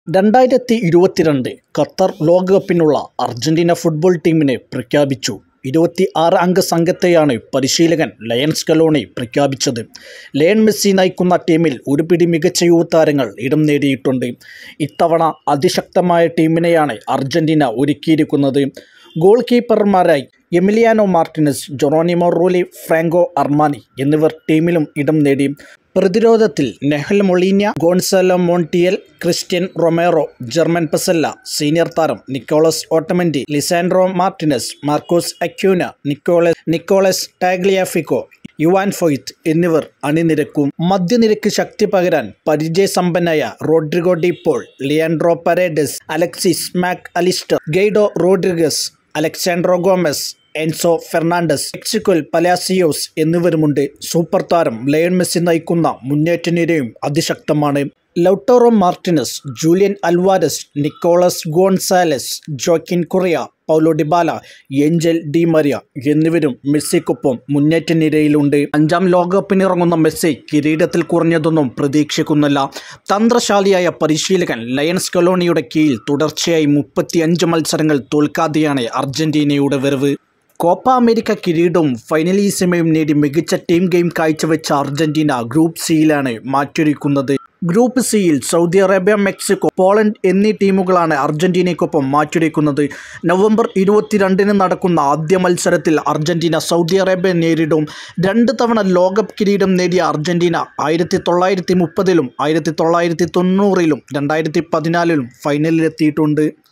2022 Qatar ലോകകപ്പിനുള്ള Argentina football ടീമിനെ പ്രഖ്യാപിച്ചു. 26 അംഗ സംഘത്തെയാണ് പരിശീലകൻ ലയൺ സ്കലോണി പ്രഖ്യാപിച്ചത്. ലയൺ മെസ്സി നയിക്കുന്ന ടീമിൽ ഒരു പിടി മികച്ച യുവതാരങ്ങൾ ഇടം നേടിയിട്ടുണ്ട്. ഇത്തവണ അതിശക്തമായ ടീമിനെയാണ് അർജന്റീന ഒരുക്കിയിരിക്കുന്നത്. ഗോൾ കീപ്പർമാരായി Emiliano Martinez, Geronimo Rulli, Franco Armani എന്നിവർ ടീമിലും ഇടം നേടി. പ്രതിരോധത്തിൽ Nahuel Molina, Gonzalo Montiel, Cristian Romero, German Pezzella, senior താരം Nicolas Otamendi, Lisandro Martinez, Marcos Acuna, Nicolas Tagliafico, Juan Foyth എന്നിവർ അണിനിരക്കും. മധ്യനിരക്ക് ശക്തി പകരാൻ പരിചയസമ്പന്നനായ Rodrigo De Paul, Leandro Paredes, Alexis Mac Allister, Guido Rodriguez, Alejandro Gomez, Enzo Fernandez, Exequiel Palacios എന്നിവരുമുണ്ട്. Super താരം Lionel Messi നയിക്കുന്ന മുന്നേറ്റ നിരയും അതിശക്തമാണ്. Lautaro Martinez, Julian Alvarez, Nicolas Gonzalez, Joaquin Correa, Paulo Dybala, Angel Di Maria എന്നിവരും മെസ്സിക്കൊപ്പം മുന്നേറ്റ നിരയിലുണ്ട്. 5ാം ലോകകപ്പിനിറങ്ങുന്ന Messi കിരീടത്തിൽ കുറഞ്ഞതൊന്നും പ്രതീക്ഷിക്കുന്നില്ല. തന്ത്രശാലിയായ പരിശീലകൻ ലയൺ സ്കലോണിയുടെ കീഴിൽ തുടർച്ചയായി 35 മത്സരങ്ങൾ തോൽക്കാതെയാണ് അർജന്റീനയുടെ വരവ്. കോപ്പ അമേരിക്ക കിരീടവും ഫൈനലീസിമയും നേടി മികച്ച ടീം ഗെയിം കാഴ്ചവെച്ച അർജന്റീന ഗ്രൂപ്പ് സിയിലാണ് മാറ്റൊരുക്കുന്നത്. ഗ്രൂപ്പ് സിയിൽ സൗദി അറേബ്യ, മെക്സിക്കോ, പോളണ്ട് എന്നീ ടീമുകളാണ് അർജന്റീനയ്ക്കൊപ്പം മാറ്റുരയ്ക്കുന്നത്. നവംബർ 22 നടക്കുന്ന ആദ്യ മത്സരത്തിൽ അർജന്റീന സൗദി അറേബ്യ നേരിടും. 2 തവണ ലോകകപ്പ് കിരീടം നേടിയ അർജന്റീന 1930-ലും 1990-ലും 2014-ലും ഫൈനലിലെത്തിയിട്ടുണ്ട്.